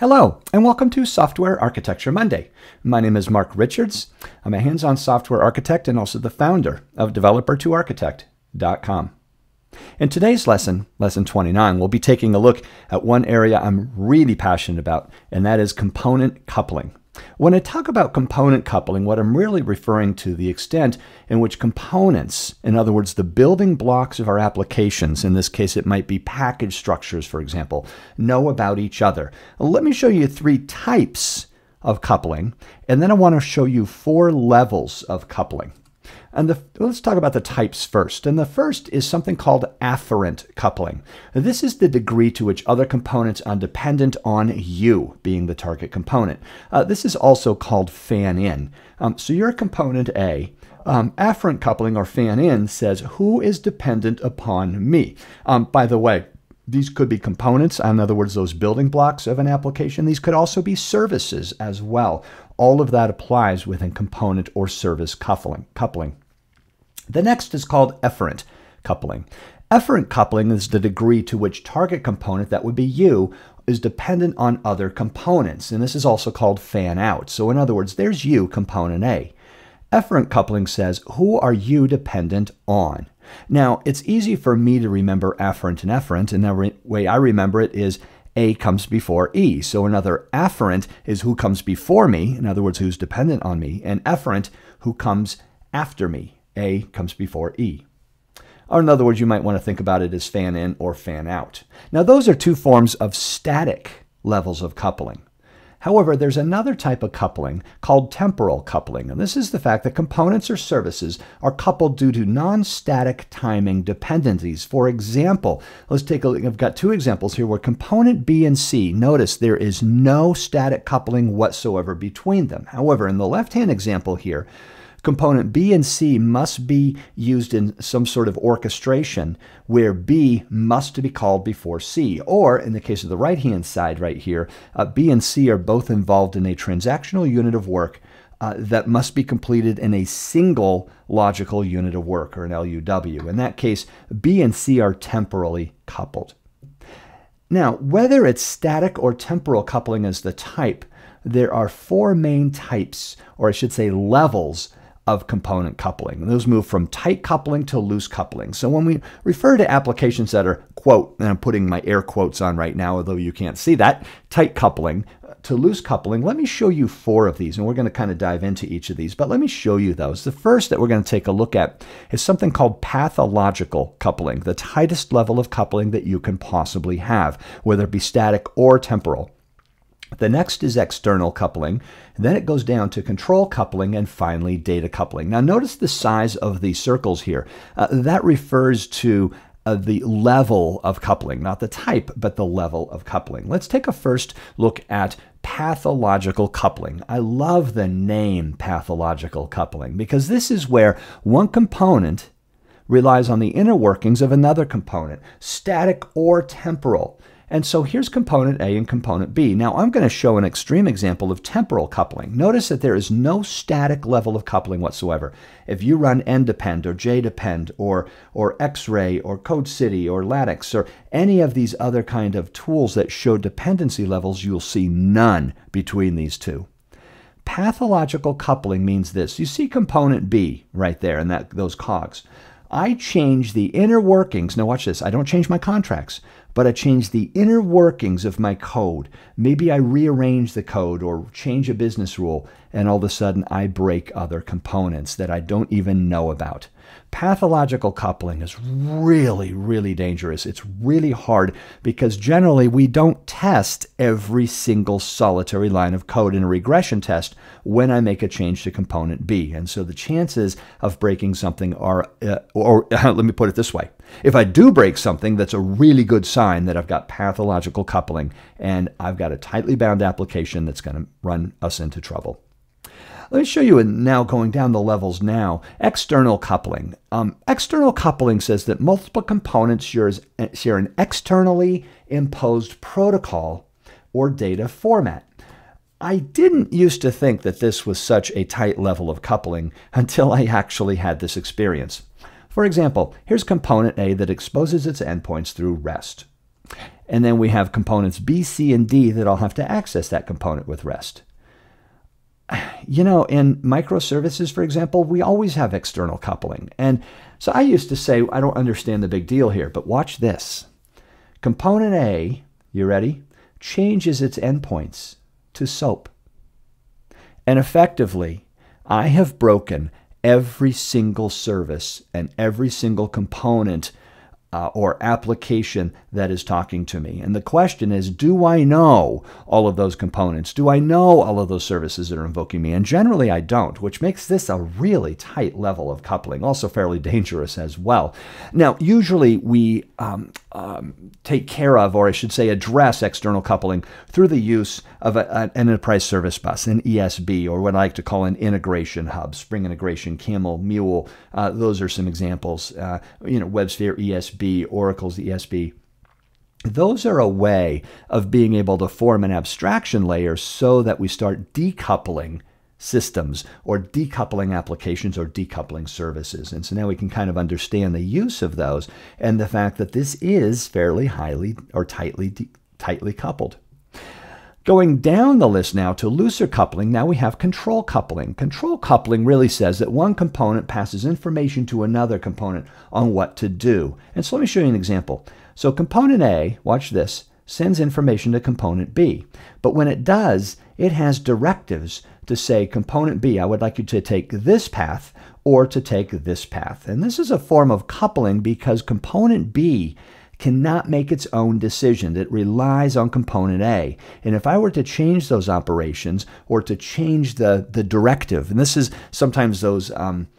Hello, and welcome to Software Architecture Monday. My name is Mark Richards. I'm a hands-on software architect and also the founder of developer2architect.com. In today's lesson, lesson 29, we'll be taking a look at one area I'm really passionate about, and that is component coupling. When I talk about component coupling, what I'm really referring to the extent in which components, in other words, the building blocks of our applications, in this case it might be package structures, for example, know about each other. Let me show you three types of coupling, and then I want to show you four levels of coupling. And let's talk about the types first. And the first is something called afferent coupling. This is the degree to which other components are dependent on you, being the target component. This is also called fan-in. So you're component A. Afferent coupling, or fan-in, says who is dependent upon me. By the way, these could be components, in other words, those building blocks of an application. These could also be services as well. All of that applies within component or service coupling. The next is called efferent coupling. Efferent coupling is the degree to which target component, that would be you, is dependent on other components. And this is also called fan-out. So in other words, there's you, component A. Efferent coupling says, who are you dependent on? Now, it's easy for me to remember afferent and efferent, and the way I remember it is A comes before E. So another afferent is who comes before me, in other words, who's dependent on me, and efferent, who comes after me. A comes before E. Or in other words, you might want to think about it as fan-in or fan-out. Now, those are two forms of static levels of coupling. However, there's another type of coupling called temporal coupling, and this is the fact that components or services are coupled due to non-static timing dependencies. For example, let's take a look. I've got two examples here where component B and C, notice there is no static coupling whatsoever between them. However, in the left-hand example here, component B and C must be used in some sort of orchestration where B must be called before C. Or, in the case of the right-hand side right here, B and C are both involved in a transactional unit of work that must be completed in a single logical unit of work, or an LUW. In that case, B and C are temporally coupled. Now, whether it's static or temporal coupling as the type, there are four main types, or I should say levels, of component coupling. Those move from tight coupling to loose coupling. So when we refer to applications that are, quote, and I'm putting my air quotes on right now, although you can't see that, tight coupling to loose coupling, let me show you four of these, and we're going to kind of dive into each of these, but let me show you those. The first that we're going to take a look at is something called pathological coupling, the tightest level of coupling that you can possibly have, whether it be static or temporal. The next is external coupling, then it goes down to control coupling, and finally data coupling. Now notice the size of these circles here. That refers to the level of coupling, not the type, but the level of coupling. Let's take a first look at pathological coupling. I love the name pathological coupling because this is where one component relies on the inner workings of another component, static or temporal. And so here's component A and component B. Now I'm going to show an extreme example of temporal coupling. Notice that there is no static level of coupling whatsoever. If you run ndepend or jdepend or X-Ray or CodeCity or Lattice or any of these other kind of tools that show dependency levels, you'll see none between these two. Pathological coupling means this. You see component B right there in those cogs. I change the inner workings. Now watch this. I don't change my contracts, but I change the inner workings of my code. Maybe I rearrange the code or change a business rule, and all of a sudden I break other components that I don't even know about. Pathological coupling is really, really dangerous. It's really hard because generally we don't test every single solitary line of code in a regression test when I make a change to component B. And so the chances of breaking something are, let me put it this way. If I do break something, that's a really good sign that I've got pathological coupling and I've got a tightly bound application that's going to run us into trouble. Let me show you now, going down the levels now, external coupling. External coupling says that multiple components share an externally imposed protocol or data format. I didn't used to think that this was such a tight level of coupling until I actually had this experience. For example, here's component A that exposes its endpoints through REST. And then we have components B, C, and D that all have to access that component with REST. You know, in microservices, for example, we always have external coupling. And so I used to say, I don't understand the big deal here, but watch this. Component A, you ready, changes its endpoints to SOAP. And effectively, I have broken every single service and every single component or application that is talking to me. And the question is, do I know all of those components? Do I know all of those services that are invoking me? And generally I don't, which makes this a really tight level of coupling, also fairly dangerous as well. Now, usually we take care of, or I should say address external coupling through the use of an enterprise service bus, an ESB, or what I like to call an integration hub, Spring Integration, Camel, Mule. Those are some examples. WebSphere ESB, Oracle's ESB. Those are a way of being able to form an abstraction layer so that we start decoupling systems or decoupling applications or decoupling services. And so now we can kind of understand the use of those and the fact that this is fairly highly or tightly coupled. Going down the list now to looser coupling, now we have control coupling. Control coupling really says that one component passes information to another component on what to do. And so let me show you an example. So component A, watch this, sends information to component B. But when it does, it has directives to say, component B, I would like you to take this path or to take this path. And this is a form of coupling because component B cannot make its own decision. It relies on component A. And if I were to change those operations or to change the directive, and this is sometimes those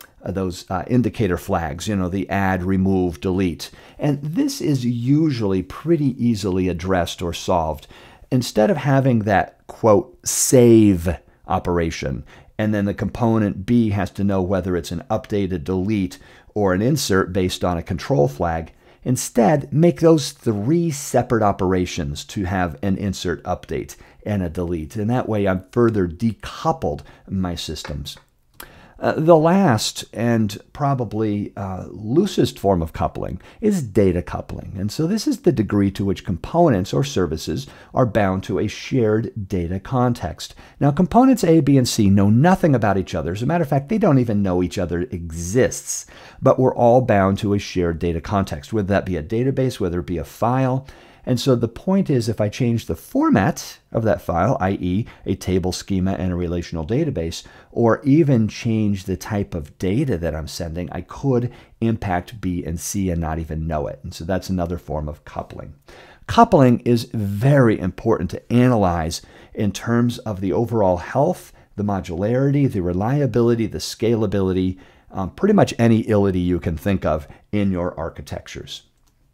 indicator flags, the add, remove, delete. And this is usually pretty easily addressed or solved. Instead of having that, quote, save operation, and then the component B has to know whether it's an update, a delete, or an insert based on a control flag, instead, make those 3 separate operations to have an insert, update, and a delete. And that way I've further decoupled my systems. The last and probably loosest form of coupling is data coupling. And so this is the degree to which components or services are bound to a shared data context. Now, components A, B, and C know nothing about each other. As a matter of fact, they don't even know each other exists. But we're all bound to a shared data context, whether that be a database, whether it be a file. And so the point is, if I change the format of that file, i.e. a table schema and a relational database, or even change the type of data that I'm sending, I could impact B and C and not even know it. And so that's another form of coupling. Coupling is very important to analyze in terms of the overall health, the modularity, the reliability, the scalability, pretty much any ility you can think of in your architectures.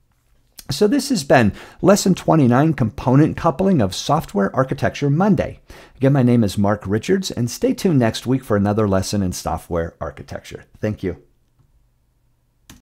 So this has been Lesson 29, Component Coupling of Software Architecture Monday. Again, my name is Mark Richards, and stay tuned next week for another lesson in software architecture. Thank you.